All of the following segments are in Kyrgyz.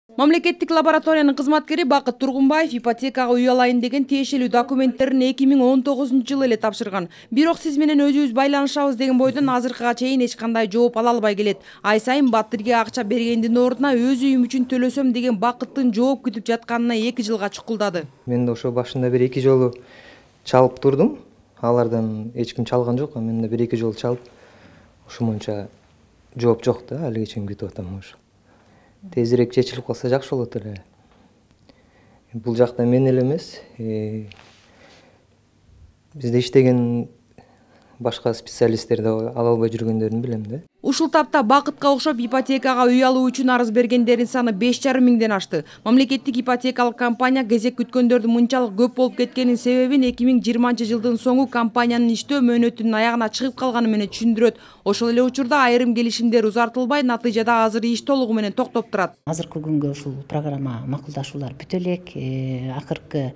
Мамлекеттик лабораториянын кызматкери Бакыт Тургунбаев ипотекага үй алайын деген тиешелүү документтерин 2019 эле тапшырган. Бирок сиз менен өзүбүз байланышабыз деген бойдон азыркыга чейин эч кандай жооп ала албай келет. Ай сайын Батырге акча бергендин ордуна өз үйүм үчүн төлөсөм деген Бакыттын жооп күтүп жатканына 2 жылга чукулдады. Мен да ошо башында бир 2 жолу чалып турдум. Алардан эч ким чалган жок, мен да бир 2 жолу чалып ошомонча жооп жок да, алиге чейин күтүп атам ошо. Тезирээк чечилип калса жакшы болот эле. Бул жакта мен эле эмес, бизде иштеген башка специалисттер да ала албай жүргөндөрүн билем да. Ушул тапта Бакытка окшоп ипотекага үй алуу үчүн арыз бергендердин саны 5,5 миңден ашты. Мамлекеттик ипотекалык компания кезек күткөндөрдүн мынчалык көп болуп кеткенин себебин 2020-жылдын соңу компаниянын иштөө мөөнөтүнүн аягына чыгып калганы менен түшүндүрөт. Ошол эле учурда айрым келишимдер узартылбай, натыйжада азыр иш толугу менен токтоп турат. Азыркы күнгө ушул программа макулдашуулар бүтө элек. Акыркы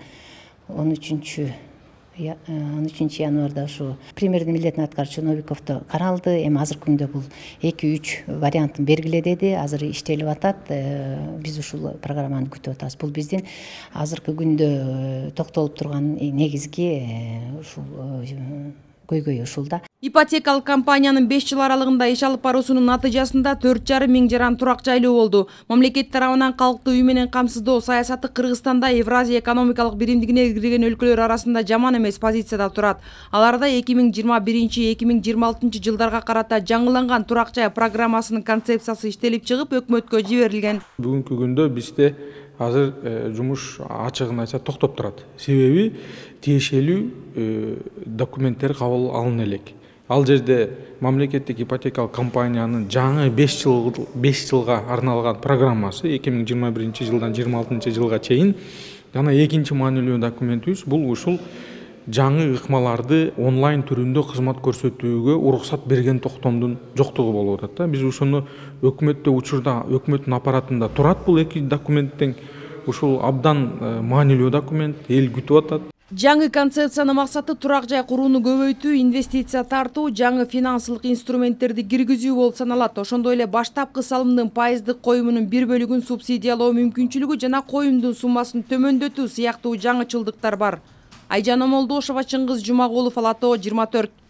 13 январда ушу премьердин милдетин аткаруучу Новиковдо каралды. Эми азыркы күндө бул 2-3 вариантын бергиле деди. Азыр иштелип атат. Биз ушул программаны күтүп атабыз. Бул биздин азыркы күндө токтолуп турган негизги ушул көйгөй ушул да. Ипотекалык компаниянын 5 жыл аралыгында иш алып баруусунун натыйжасында 4,5 миң жаран турак жайлуу болду. Мамлекет тарабынан калкты үй менен камсыздоо саясаты Кыргызстанда Евразия экономикалык биримдигине кирген өлкөлөр арасында жаман эмес позицияда турат. Аларда 2021-2026 жылдарга карата жаңыланган турак жай программасынын концепциясы иштелип чыгып, өкмөткө жиберилген. Бүгүнкү күндө бизде азыр жумуш ачыгын айтса токтоп турат. Себеби тиешелүү документтер кабыл алына элек. Ал жерде мамлекеттик ипотекалык компаниянын жаңы 5 жылга арналган программасы 2021 жылдан 26 жылга чейин жана экинчи маанилүү документибиз бул ушул жаңы ыкмаларды онлайн түрүндө кызмат көрсөтүүгө уруксат берген токтомдун жоктугу болуп атат да. Биз ушуну өкмөттө учурда өкмөттүн аппаратында турат бул эки документтен. Ушул абдан маанилүү документ, эл күтүп атат. Жаңы концепциянын максаты турак жай курууну көбөйтүү, инвестиция тартуу, жаңы финансылык инструменттерди киргизүү болуп саналат. Ошондой эле баштапкы салымдын пайыздык коюмунун бир бөлүгүн субсидиялоо мүмкүнчүлүгү жана коюмдун суммасын төмөндөтүү сыяктуу жаңычылдыктар бар. Айжан Омолдошова, Чыңгыз Жумагулов, Ала Тоо 24.